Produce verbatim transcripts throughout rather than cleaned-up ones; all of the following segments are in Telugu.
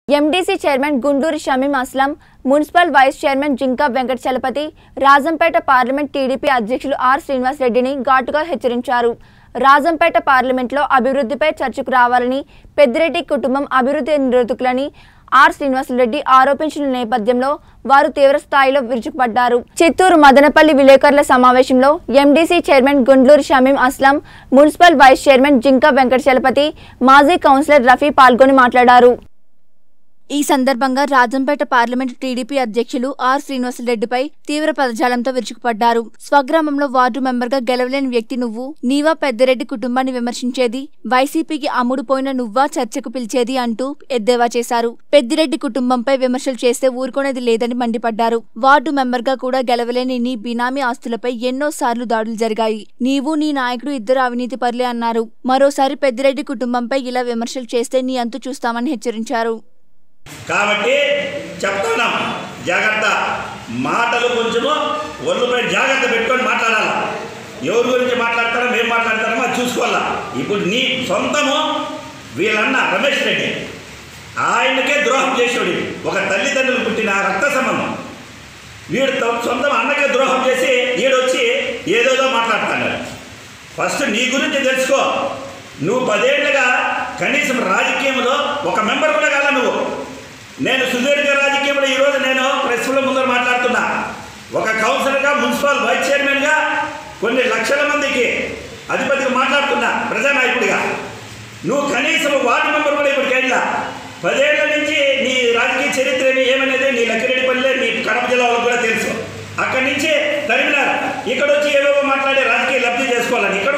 MDC chairman Gunduru Shamim Aslam, municipal vice chairman Jinka Venkata Chalapathi, Rajampet parliament TDP అధ్యక్షులు ఆర్ శ్రీనివాస్ రెడ్డిని ఘాటుగా హెచ్చరించారు. రాజంపేట పార్లమెంట్లో అభివృద్ధిపై చర్చకు రావాలని, పెద్దిరెడ్డి కుటుంబం అభివృద్ధి నిరోధకులని ఆర్ శ్రీనివాస్ రెడ్డి ఆరోపించిన నేపథ్యంలో వారు తీవ్ర స్థాయిలో విరుచుకుపడ్డారు. చిత్తూరు మదనపల్లి విలేకరుల సమావేశంలో MDC chairman Gunduru Shamim Aslam, municipal vice chairman Jinka Venkata Chalapathi, మాజీ కౌన్సిలర్ రఫీ పాల్గొని మాట్లాడారు. ఈ సందర్భంగా రాజంపేట పార్లమెంటు టీడీపీ అధ్యక్షులు ఆర్ శ్రీనివాస్ రెడ్డిపై తీవ్ర పదజాలంతో విరుచుకుపడ్డారు. స్వగ్రామంలో వార్డు మెంబర్గా గెలవలేని వ్యక్తి నువ్వు, నీవా పెద్దిరెడ్డి కుటుంబాన్ని విమర్శించేది, వైసీపీకి అమ్ముడుపోయిన నువ్వా చర్చకు పిలిచేది అంటూ ఎద్దేవా చేశారు. పెద్దిరెడ్డి కుటుంబంపై విమర్శలు చేస్తే ఊరుకునేది లేదని మండిపడ్డారు. వార్డు మెంబర్గా కూడా గెలవలేని నీ బినామీ ఆస్తులపై ఎన్నో సార్లు దాడులు జరిగాయి. నీవు నీ నాయకుడు ఇద్దరు అవినీతి పరులే అన్నారు. మరోసారి పెద్దిరెడ్డి కుటుంబంపై ఇలా విమర్శలు చేస్తే నీ అంతు చూస్తామని హెచ్చరించారు. కాబట్టి చెప్తున్నాం, జాగ్రత్త, మాటలు కొంచెము ఒళ్ళుపై జాగ్రత్త పెట్టుకొని మాట్లాడాలి. ఎవరి గురించి మాట్లాడతారో మేము మాట్లాడతారో అది చూసుకోవాలా. ఇప్పుడు నీ సొంతము వీళ్ళన్న రమేష్ రెడ్డి ఆయనకే ద్రోహం చేసేవాడు. ఒక తల్లిదండ్రులు పుట్టిన రక్త సంబంధం. వీడు సొంతం అన్నకే ద్రోహం చేసి వీడొచ్చి ఏదోదో మాట్లాడుతున్నాడు. ఫస్ట్ నీ గురించి తెలుసుకో. నువ్వు పదేళ్లుగా కనీసం రాజకీయంలో ఒక మెంబర్ కూడా కాదా నువ్వు. నేను సుదీర్ఘ రాజకీయంలో ఈరోజు నేను ప్రెస్లో ముందర మాట్లాడుతున్నా. ఒక కౌన్సిలర్గా, మున్సిపల్ వైస్ చైర్మన్గా కొన్ని లక్షల మందికి అధిపతిగా మాట్లాడుతున్నా, ప్రజానాయకుడిగా. నువ్వు కనీసం వార్డు మెంబర్ కూడా ఇప్పుడు కేళ్ళా. పదేళ్ల నుంచి నీ రాజకీయ చరిత్ర ఏమనేది నీ లక్కిరెడ్డిపల్లి, నీ కడప జిల్లా వాళ్ళకు కూడా తెలుసు. అక్కడి నుంచి తరిమినారు. ఇక్కడ వచ్చి ఏవేవో మాట్లాడి రాజకీయ లబ్ధి చేసుకోవాలని ఇక్కడ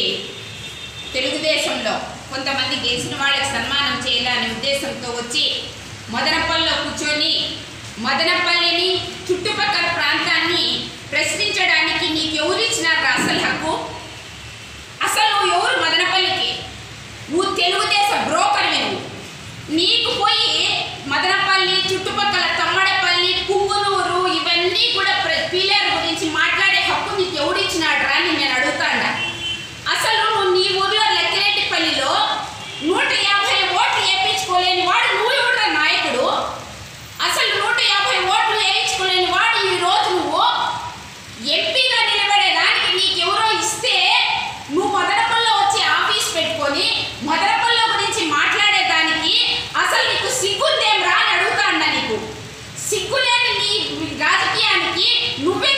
తెలుగుదేశంలో కొంతమంది గెలిచిన వాళ్ళకి సన్మానం చేయాలనే ఉద్దేశంతో వచ్చి మదనపల్లిలో కూర్చొని మదనపల్లిని చుట్టుపక్కల ప్రాంతాన్ని ప్రశ్నించడానికి నీకు ఎవరు ఇచ్చినారు అసలు హక్కు? అసలు నువ్వు ఎవరు మదనపల్లికి? నువ్వు తెలుగుదేశం బ్రోకర్వి. నువ్వు నీకు పోయి మదనపల్లి చుట్టుపక్కల తమ్మడపల్లి, పుంగునూరు ఇవన్నీ కూడా పీలేరు గురించి మాట్లాడే హక్కు నీకు ఎవరు ఇచ్చినాడు రా అని నేను అడుగుతాడా? అసలు నువ్వు నీ ఊర్లో లక్కిరెడ్డిపల్లిలో నూట యాభై ఓట్లు వేయించుకోలేని వాడు నువ్వు ఎవరు నాయకుడు? అసలు నూట యాభై ఓట్లు వేయించుకోలేని వాడు ఈరోజు నువ్వు ఎంపీగా నిలబడేదానికి నీకెవరో ఇస్తే నువ్వు మదనపల్లిలో వచ్చి ఆఫీస్ పెట్టుకొని మదనపల్లి గురించి మాట్లాడేదానికి అసలు నీకు సిగ్గుందేం రా అని అడుగుతాడా? నీకు సిగ్గులేని నీ రాజకీయానికి నువ్వే